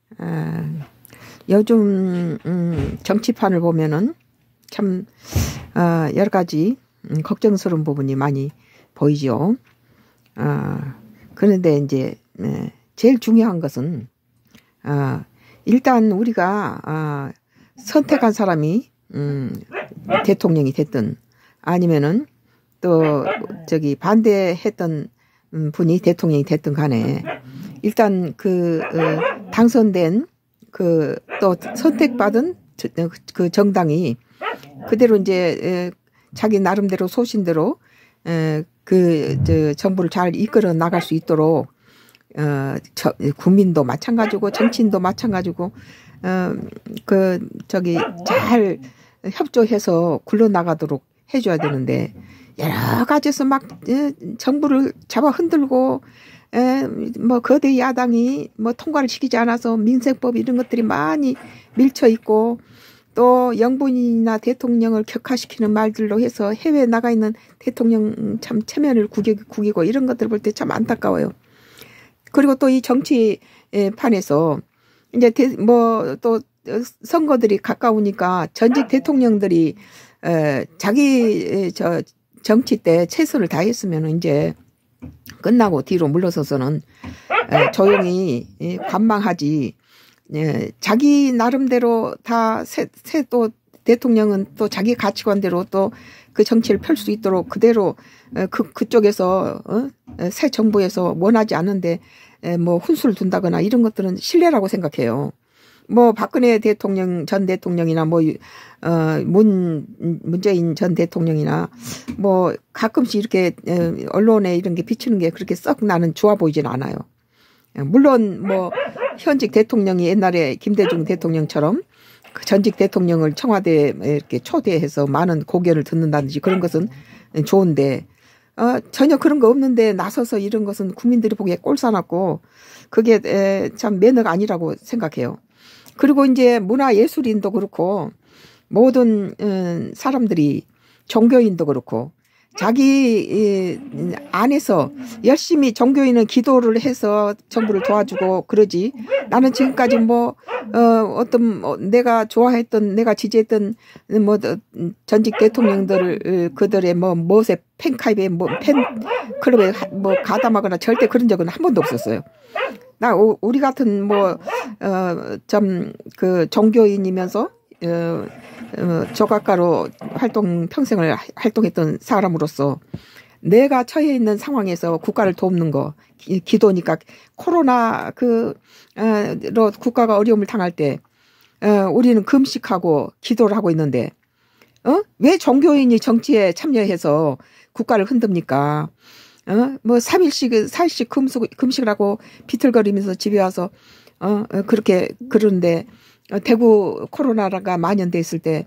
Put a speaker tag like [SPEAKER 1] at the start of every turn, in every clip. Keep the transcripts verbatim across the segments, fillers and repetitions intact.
[SPEAKER 1] 어, 요즘 음, 정치판을 보면은 참 어, 여러 가지 음, 걱정스러운 부분이 많이 보이죠. 어, 그런데 이제 네, 제일 중요한 것은 어, 일단 우리가 어, 선택한 사람이 음, 대통령이 됐든 아니면은 또 저기 반대했던 분이 대통령이 됐든 간에 일단 그 어, 당선된 그 또 선택받은 그 정당이 그대로 이제 자기 나름대로 소신대로 그 저 정부를 잘 이끌어 나갈 수 있도록 어 저, 국민도 마찬가지고 정치인도 마찬가지고 어 그 저기 잘 협조해서 굴러나가도록 해줘야 되는데 여러 가지에서 막 정부를 잡아 흔들고 에, 뭐 거대 야당이 뭐 통과를 시키지 않아서 민생법 이런 것들이 많이 밀쳐 있고 또 영분이나 대통령을 격화시키는 말들로 해서 해외에 나가 있는 대통령 참 체면을 구기, 구기고 이런 것들 볼 때 참 안타까워요. 그리고 또 이 정치판에서 이제 뭐 또 선거들이 가까우니까 전직 대통령들이 에, 자기 저 정치 때 최선을 다했으면 이제 끝나고 뒤로 물러서서는 조용히 관망하지. 자기 나름대로 다 새 또 대통령은 또 자기 가치관대로 또 그 정치를 펼 수 있도록 그대로 그 그쪽에서 새 정부에서 원하지 않는데 뭐 훈수를 둔다거나 이런 것들은 신뢰라고 생각해요. 뭐 박근혜 대통령 전 대통령이나 뭐 어 문 문재인 전 대통령이나 뭐 가끔씩 이렇게 언론에 이런 게 비치는 게 그렇게 썩 나는 좋아 보이진 않아요. 물론 뭐 현직 대통령이 옛날에 김대중 대통령처럼 그 전직 대통령을 청와대에 이렇게 초대해서 많은 고견을 듣는다든지 그런 것은 좋은데 어, 전혀 그런 거 없는데 나서서 이런 것은 국민들이 보기에 꼴사납고 그게 에, 참 매너가 아니라고 생각해요. 그리고 이제 문화예술인도 그렇고 모든 음, 사람들이 종교인도 그렇고 자기 안에서 열심히 종교인은 기도를 해서 정부를 도와주고 그러지. 나는 지금까지 뭐 어, 어떤 뭐 내가 좋아했던 내가 지지했던 뭐 전직 대통령들을 그들의 뭐 무엇에 팬카입에 뭐 팬클럽에 뭐 가담하거나 절대 그런 적은 한 번도 없었어요. 나 우리 같은 뭐 어 좀 그 종교인이면서 어, 어, 조각가로 활동 평생을 활동했던 사람으로서 내가 처해 있는 상황에서 국가를 돕는 거 기, 기도니까 코로나 그로 어, 국가가 어려움을 당할 때 어, 우리는 금식하고 기도를 하고 있는데 어? 왜 종교인이 정치에 참여해서 국가를 흔듭니까? 어? 뭐 삼 일씩 사 일씩 금식, 금식을 하고 비틀거리면서 집에 와서 어, 그렇게 그러는데 대구 코로나가 만연돼 있을 때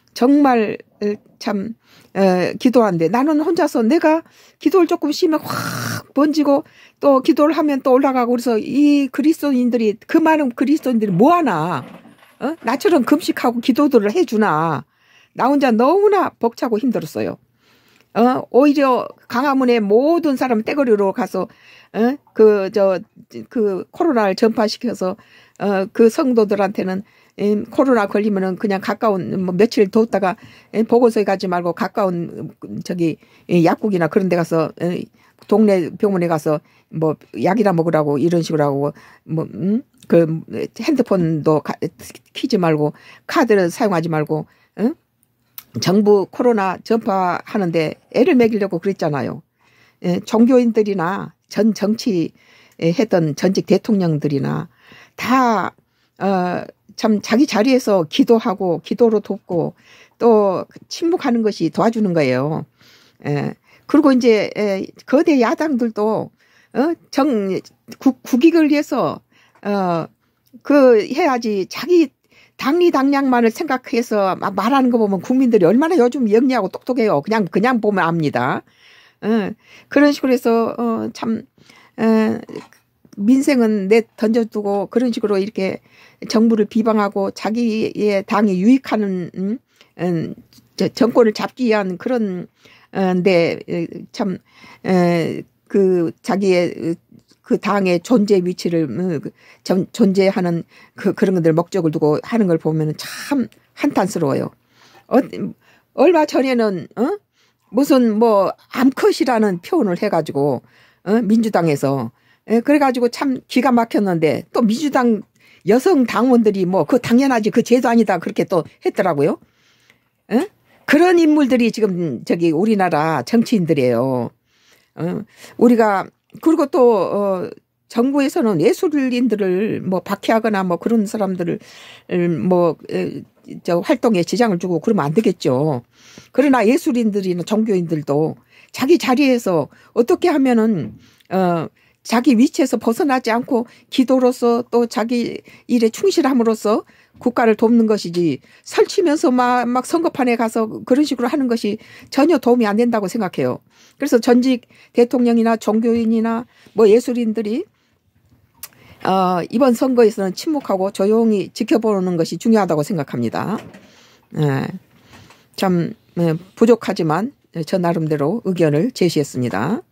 [SPEAKER 1] 정말 참 에, 기도한데 나는 혼자서 내가 기도를 조금 쉬면 확 번지고 또 기도를 하면 또 올라가고 그래서 이 그리스도인들이 그 많은 그리스도인들이 뭐하나 어? 나처럼 금식하고 기도들을 해주나 나 혼자 너무나 벅차고 힘들었어요. 어? 오히려 강화문의 모든 사람 떼거리로 가서 어? 그, 저, 그 코로나를 전파시켜서 어, 그 성도들한테는 에, 코로나 걸리면은 그냥 가까운 뭐 며칠 뒀다가 에, 보건소에 가지 말고 가까운 저기 에, 약국이나 그런 데 가서 에, 동네 병원에 가서 뭐 약이나 먹으라고 이런 식으로 하고 뭐 음? 그 핸드폰도 가, 키지 말고 카드를 사용하지 말고 응? 정부 코로나 전파하는데 애를 먹이려고 그랬잖아요. 에, 종교인들이나 전 정치 했던 전직 대통령들이나 다 어, 참 자기 자리에서 기도하고 기도로 돕고 또 침묵하는 것이 도와주는 거예요. 에, 그리고 이제 에, 거대 야당들도 어, 정 국, 국익을 위해서 어, 그 해야지 자기 당리당량만을 생각해서 말하는 거 보면 국민들이 얼마나 요즘 영리하고 똑똑해요. 그냥 그냥 보면 압니다. 어, 그런 식으로 해서 어, 참 어, 민생은 내 던져두고 그런 식으로 이렇게 정부를 비방하고 자기의 당이 유익하는 음, 음, 정권을 잡기 위한 그런 어, 데 참 그 자기의 그 당의 존재 위치를 음, 그 전, 존재하는 그 그런 것들 목적을 두고 하는 걸 보면은 참 한탄스러워요. 어, 얼마 전에는 어? 무슨 뭐 암컷이라는 표현을 해가지고 어? 민주당에서 에, 그래가지고 참 기가 막혔는데 또 민주당 여성 당원들이 뭐 그 당연하지 그 죄도 아니다 그렇게 또 했더라고요. 에? 그런 인물들이 지금 저기 우리나라 정치인들이에요. 어? 우리가 그리고 또 어, 정부에서는 예술인들을 뭐 박해하거나 뭐 그런 사람들을 뭐 저 활동에 지장을 주고 그러면 안 되겠죠. 그러나 예술인들이나 종교인들도 자기 자리에서 어떻게 하면은 어 자기 위치에서 벗어나지 않고 기도로서 또 자기 일에 충실함으로써 국가를 돕는 것이지 설치면서 막, 막 선거판에 가서 그런 식으로 하는 것이 전혀 도움이 안 된다고 생각해요. 그래서 전직 대통령이나 종교인이나 뭐 예술인들이 어, 이번 선거에서는 침묵하고 조용히 지켜보는 것이 중요하다고 생각합니다. 네. 참 네, 부족하지만 저 나름대로 의견을 제시했습니다.